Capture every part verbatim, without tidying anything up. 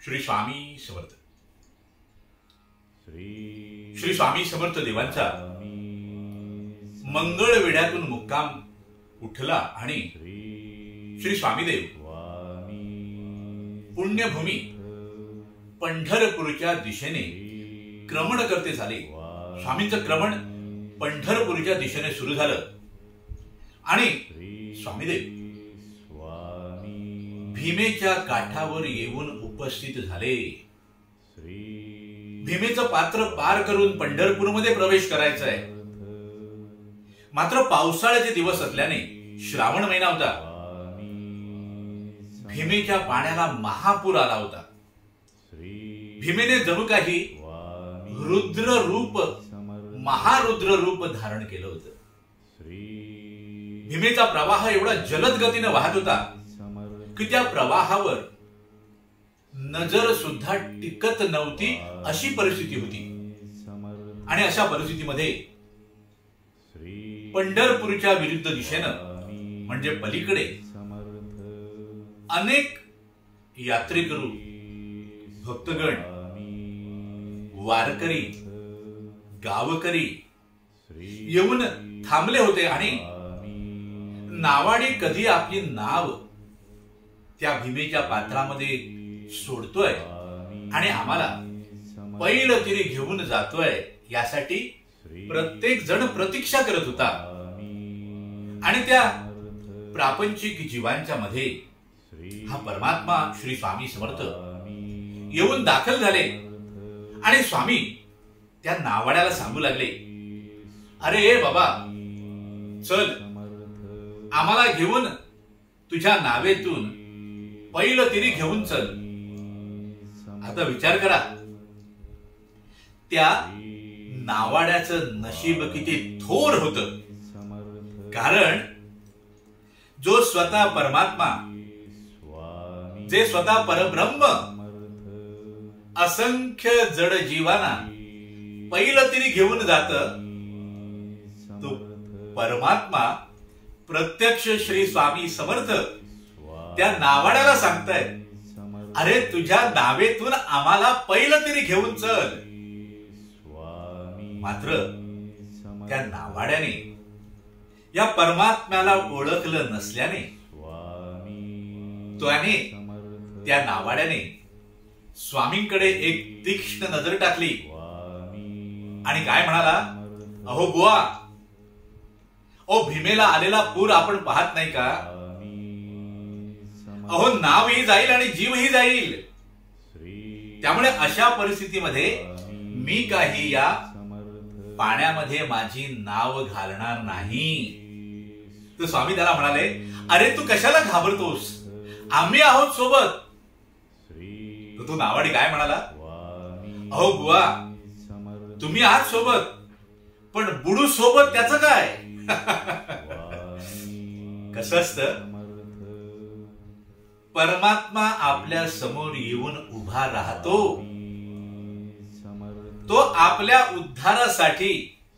श्री स्वामी समर्थ. श्री स्वामी समर्थ देवांचा मंगळ वेढ्यातून मुक्काम उठला आणि श्री स्वामीदेव पुण्यभूमी पंढरपूरच्या दिशेने क्रमण करते झाले. स्वामींचं क्रमण पंढरपूरच्या दिशेने सुरू झालं आणि स्वामीदेव भीमेच्या काठावर येऊन उपस्थित झाले. भीमेचं पात्र पार करून पंढरपूरमध्ये प्रवेश करायचा आहे. मात्र पावसाळ्याचे दिवस असल्याने श्रावण महिना होता. भीमेच्या पाण्याला महापूर आला होता. भीमेने जणू काही रुद्र रूप महारुद्र रूप धारण केलं होतं. भीमेचा प्रवाह एवढा जलद गतीने वाहत होता की त्या प्रवाहावर नजर सुद्धा टिकत नव्हती अशी परिस्थिती होती. आणि अशा परिस्थितीमध्ये पंढरपूरच्या विरुद्ध दिशेनं म्हणजे पलीकडे अनेक यात्रेकरू, भक्तगण, वारकरी, गावकरी येऊन थांबले होते आणि नावाडी कधी आपली नाव त्या भीमेच्या पात्रामध्ये सोडतोय आणि आम्हाला पैल तिरी घेऊन जातोय यासाठी प्रत्येक जण प्रतीक्षा करत होता. आणि त्या प्रापंचिक जीवांच्या मध्ये हा परमात्मा श्री स्वामी समर्थ येऊन दाखल झाले आणि स्वामी त्या नावाड्याला सांगू लागले, अरे बाबा चल, आम्हाला घेऊन तुझ्या नावेतून पैल तिरी घेऊन चल. आता विचार करा, त्या नावाड्याचं नशीब किती थोर होतं. कारण जो स्वतः परमात्मा, जे स्वतः परब्रह्म असंख्य जड जीवांना पैल तिरी घेऊन जात, तो परमात्मा प्रत्यक्ष श्री स्वामी समर्थ त्या नावाड्याला सांगताय, अरे तुझ्या नावेतून आम्हाला पैल तिरी घेऊन चल. मात्र त्या नावाड्याने या परमात्म्याला ओळखलं नसल्याने त्याने त्या नावाड्याने स्वामींकडे एक तीक्ष्ण नजर टाकली आणि काय म्हणाला, अहो बुवा, ओ भीमेला आलेला पूर आपण पाहत नाही का? अहो नावही जाईल आणि जीवही जाईल. त्यामुळे अशा परिस्थितीमध्ये मी काही या पाण्यामध्ये माझी नाव घालणार नाही. तर स्वामी त्याला म्हणाले, अरे तू कशाला घाबरतोस, आम्ही आहोत सोबत. तो नावाडी काय म्हणाला, अहो बुवा, तुम्ही आहात सोबत, पण बुडू सोबत त्याचं काय? कसं असतं, परमात्मा आपल्या समोर येऊन उभा राहतो. तो आपल्या उद्धारासाठी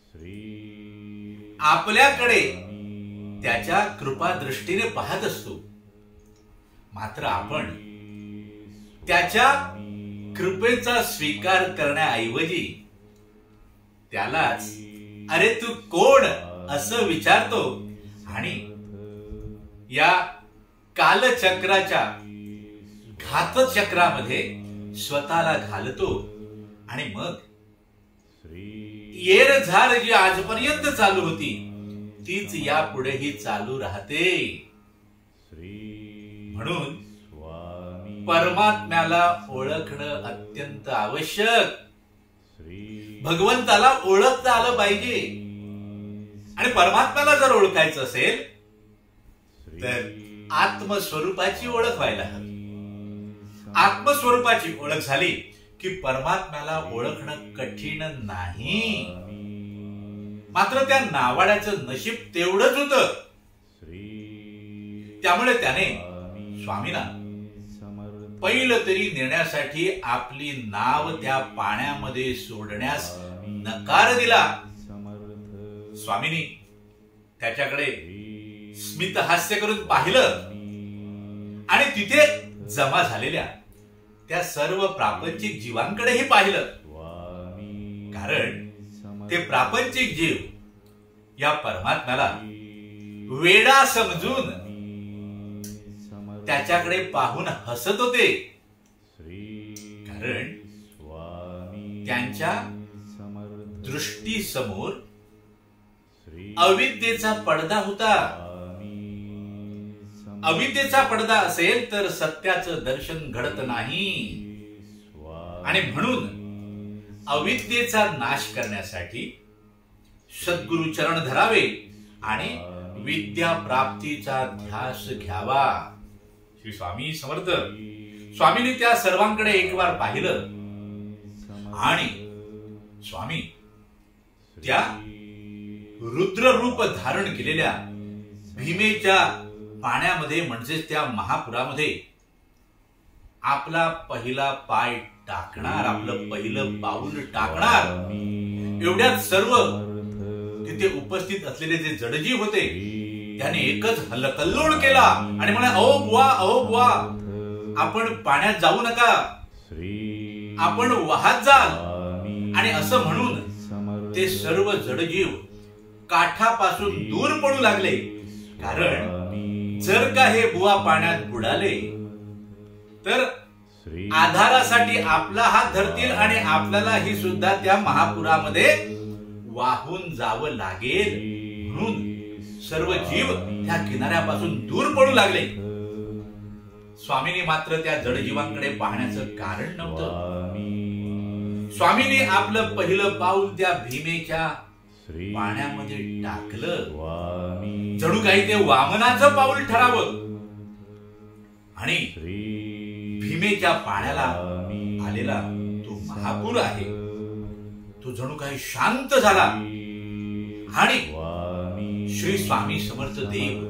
आपल्याकडे त्याच्या कृपा दृष्टीने पाहत असतो. मात्र आपण त्याच्या कृपेचा स्वीकार करण्याऐवजी त्यालाच अरे तू कोण असं विचारतो आणि या कालचक्राच्या घातचक्रामध्ये स्वतःला घालतो. आणि मग येरझार जी आजपर्यंत चालू होती तीच यापुढेही चालू राहते. म्हणून परमात्म्याला ओळखणं अत्यंत आवश्यक. भगवंताला ओळखता आलं पाहिजे. आणि परमात्म्याला जर ओळखायचं असेल तर आत्मस्वरूपाची ओळख व्हायला हवी. आत्मस्वरूपाची ओळख झाली की परमात्म्याला ओळखणं कठीण नाही. मात्र त्या नावाड्याचं नशीब तेवढंच होतं. त्यामुळे त्याने स्वामींना पैल तरी नेण्यासाठी आपली नाव त्या पाण्यामध्ये सोडण्यास नकार दिला. स्वामींनी त्याच्याकडे स्मित हास्य करून पाहिलं आणि तिथे जमा झालेल्या त्या सर्व प्रापंचिक जीवांकडेही पाहिलं, कारण ते प्रापंचिक जीव या परमात्म्याला वेडा समजून त्याच्याकडे पाहून हसत होते, कारण त्यांच्या दृष्टीसमोर अविद्येचा पडदा होता. अविद्येचा पडदा असेल तर सत्याचं दर्शन घडत नाही, आणि म्हणून अविद्येचा नाश करण्यासाठी सद्गुरु चरण धरावे आणि विद्या प्राप्तीचा ध्यास घ्यावा. श्री स्वामी समर्थ स्वामींनी त्या सर्वांकडे एक बार पाहिलं, आणि स्वामी त्या रुद्र रूप धारण केलेल्या भीमेच्या पाण्यामध्ये म्हणजेच त्या महापुरामध्ये आपला पहिला पाय टाकणार, आपलं पहिलं पाऊल टाकणार. एवढ्यात सर्व तिथे उपस्थित असलेले जे जडजीव होते त्याने एकच हल्लकल्लोळ केला आणि म्हणाले, अहो बुवा, अहो बुवा, आपण पाण्यात जाऊ नका, आपण वाहत जाल. आणि असं म्हणून ते सर्व जडजीव काठापासून दूर पडू लागले, कारण जर का हे बुवा पाण्यात बुडाले तर आधारासाठी आपला हात धरतील आणि आपल्याला ही सुद्धा त्या महापुरामध्ये वाहून जावं लागेल. म्हणून सर्व जीव त्या किनाऱ्यापासून दूर पडू लागले. स्वामींनी मात्र त्या जडजीवांकडे पाहण्याचं कारण नव्हतं. स्वामींनी आपलं पहिलं पाऊल त्या भीमेच्या पाण्यामध्ये टाकलं, जणू काही ते वामनाचं पाऊल ठरावं. आणि भीमेच्या पाण्याला आलेला तो महापूर आहे तो जणू काही शांत झाला, आणि श्री स्वामी समर्थ देव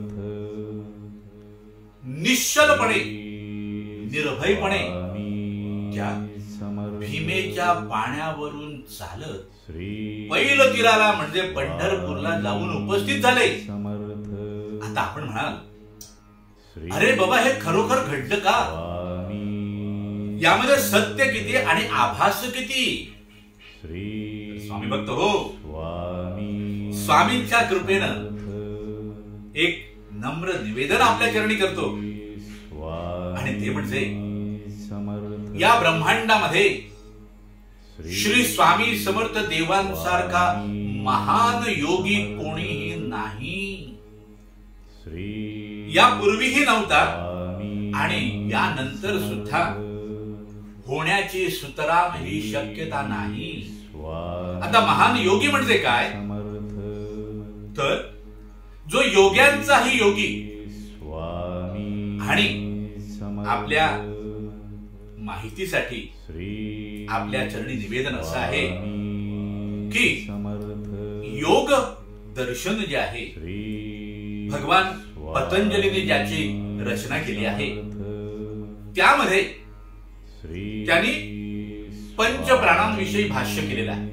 निश्चलपणे निर्भयपणे त्या भीमेच्या पाण्यावरून चालत पैल तीराला म्हणजे पंढरपूरला जाऊन उपस्थित झाले. आता आपण म्हणाल, अरे बाबा, हे खरोखर घडलं का? यामध्ये सत्य किती आणि आभास किती? स्वामी भक्त हो, स्वामींच्या कृपेनं एक नम्र निवेदन आपल्या चरणी करतो, आणि ते म्हणजे या ब्रह्मांडामध्ये श्री स्वामी समर्थ देवांसारखा महान योगी कोणीही नाही. यापूर्वीही नव्हता आणि यानंतर सुद्धा होण्याची सुतराम ही शक्यता नाही. आता महान योगी म्हणजे काय? तर जो योग्यांचाही योगी, आणि आपल्या माहितीसाठी आपल्या चरणी निवेदन असं आहे की योग दर्शन जे आहे, भगवान पतंजलीने ज्याची रचना केली आहे, त्यामध्ये त्यांनी पंचप्राणांविषयी भाष्य केलेलं आहे.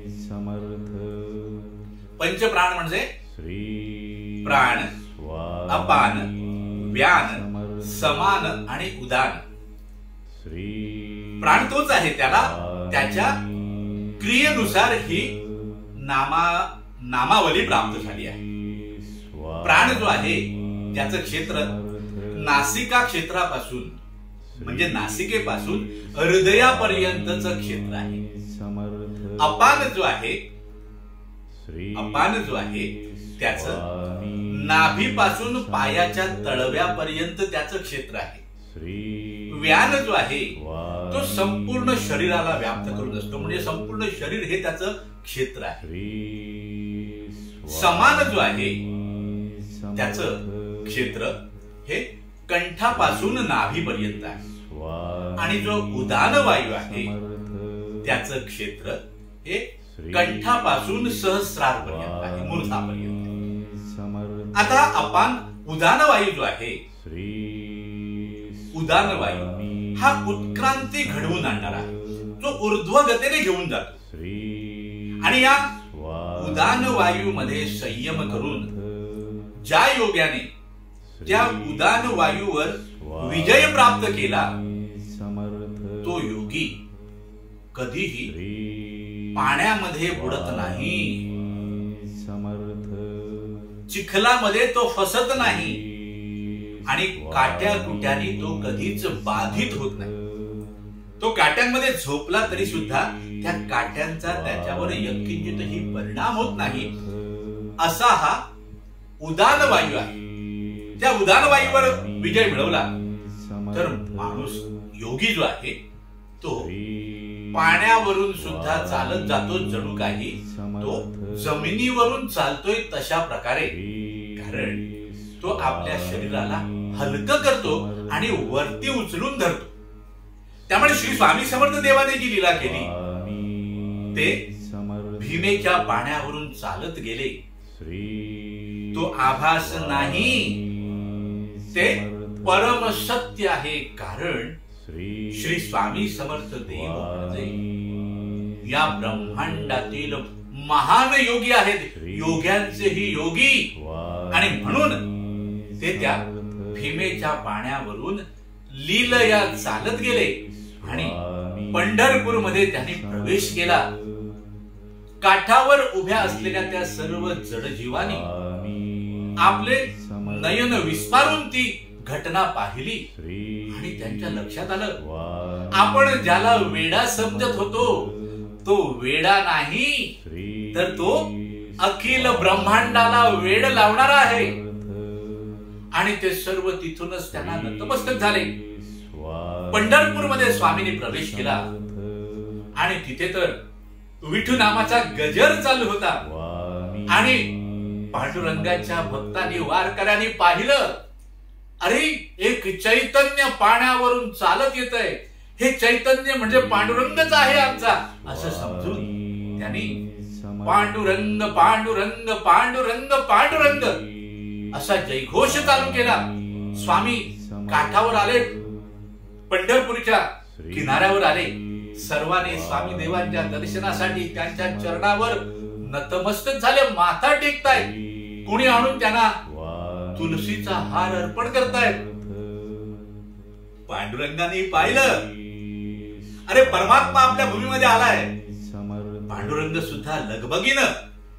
पंचप्राण म्हणजे प्राण, अपान, व्यान, समान आणि उदान. प्राण तोच आहे, त्याला त्याच्या क्रियेनुसार ही नामा नामावली प्राप्त झाली आहे. प्राण जो आहे त्याचं क्षेत्र नासिका क्षेत्रापासून म्हणजे नासिकेपासून हृदयापर्यंतचं क्षेत्र आहे. अपान जो आहे अपान जो आहे त्याचं नाभीपासून पायाच्या तळव्यापर्यंत त्याचं क्षेत्र आहे. व्यान जो आहे तो संपूर्ण शरीराला व्याप्त करून असतो, म्हणजे संपूर्ण शरीर हे त्याचं क्षेत्र आहे. समान जो आहे त्याचं क्षेत्र हे कंठापासून नाभीपर्यंत आहे, आणि जो उदान वायू आहे त्याचं क्षेत्र हे कंठापासून सहस्रारपर्यंत आहे, मूर्धापर्यंत. आता अपान उदान वायू जो आहे, उदान वायू हा उत्क्रांती घडवून आणणारा आहे, जो ऊर्ध्वगतीने घेऊन जातो. आणि या उदान वायू मध्ये संयम करून ज्या योग्याने त्या उदान वायूवर विजय प्राप्त केला तो योगी कधीही पाण्यामध्ये बुडत नाही, चिखलामध्ये तो फसत नाही आणि काट्या कुट्यानी तो कधीच बाधित होत नाही. तो काट्यांमध्ये झोपला तरी सुद्धा त्या काट्यांचा त्याच्यावर यत्किंचितही परिणाम होत नाही. असा हा उदान वायू आहे. त्या उदान वायूवर विजय मिळवला तर माणूस योगी जो आहे तो पाण्यावरून सुद्धा चालत जातो, जणू काही तो जमिनीवरून चालतोय तशा प्रकारे. कारण तो आपल्या शरीराला हलकं करतो आणि वरती उचलून धरतो. त्यामुळे श्री स्वामी समर्थ देवाने जी लीला केली ते भीमेच्या पाण्यावरून चालत गेले. तो आभास नाही, ते परम सत्य आहे. कारण श्री स्वामी समर्थ देव म्हणजे या ब्रह्मांडातील महान योगी आहेत, योग्यांचेही योगी. आणि म्हणून ते त्या भीमेच्या पाण्यावरून लीलया चालत गेले आणि पंढरपूर मध्ये त्यांनी प्रवेश केला. काठावर उभ्या असलेल्या त्या सर्व जडजीवांनी आपले नयन विस्पारून ती घटना पाहिली आणि त्यांच्या लक्षात आलं, आपण ज्याला वेडा समजत होतो तो वेडा नाही, तर तो अखिल ब्रह्मांडाला वेड लावणारा आहे. आणि ते सर्व तिथूनच त्यांना नतमस्तक झाले. पंढरपूरमध्ये स्वामींनी प्रवेश केला आणि तिथे तर विठू नामाचा गजर चालू होता. आणि पांडुरंगाच्या भक्तांनी वारकऱ्यांनी पाहिलं, अरे एक चैतन्य पाण्यावरून चालत येत आहे, हे चैतन्य म्हणजे पांडुरंगच आहे आमचा, असं समजून त्यांनी पांडुरंग पांडुरंग पांडुरंग पांडुरंग असा जयघोष चालू केला. स्वामी काठावर आले, पंढरपूरच्या किनाऱ्यावर आले. सर्वांनी स्वामी देवांच्या दर्शनासाठी त्यांच्या चरणावर नतमस्तक झाले, माथा टेकतायत. कोणी आणून त्यांना तुलसीचा हार अर्पण करतायत. पांडुरंगाने पाहिलं, अरे परमात्मा आपल्या भूमीमध्ये आलाय. पांडुरंग सुद्धा लगबगीनं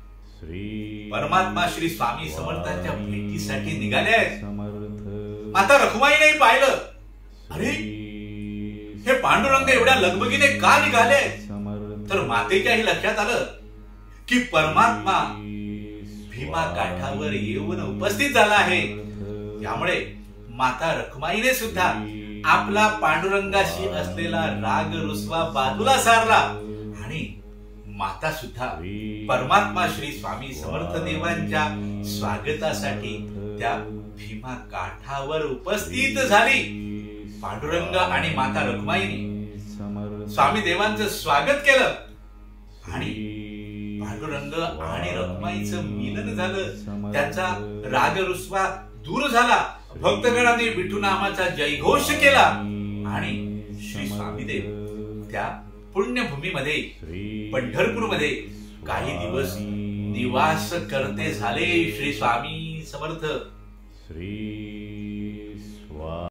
परमात्मा श्री स्वामी समर्थांच्या भेटीसाठी निघाले आहेत. माता रखुमाईने पाहिलं, अरे हे पांडुरंग एवढ्या लगबगीने का निघाले. तर मातेच्याही लक्षात आलं की परमात्मा भीमा काठावर येऊन उपस्थित झाला आहे. त्यामुळे माता रखुमाईने सुद्धा आपला पांडुरंगाशी असलेला राग रुसवा बाजूला सारला आणि माता सुद्धा परमात्मा श्री स्वामी समर्थ देवांच्या स्वागतासाठी त्या भीमा काठावर उपस्थित झाली. पांडुरंग आणि माता रखुमाईने स्वामी देवांचं स्वागत केलं आणि पांडुरंग आणि रखुमाईचं मिलन झालं. त्यांचा राग रुसवा दूर झाला. भक्तगणांनी विठू नामाचा जयघोष केला आणि श्री स्वामीदेव त्या पुण्यभूमीमध्ये पंढरपूरमध्ये काही दिवस निवास करते झाले. श्री स्वामी समर्थ. श्री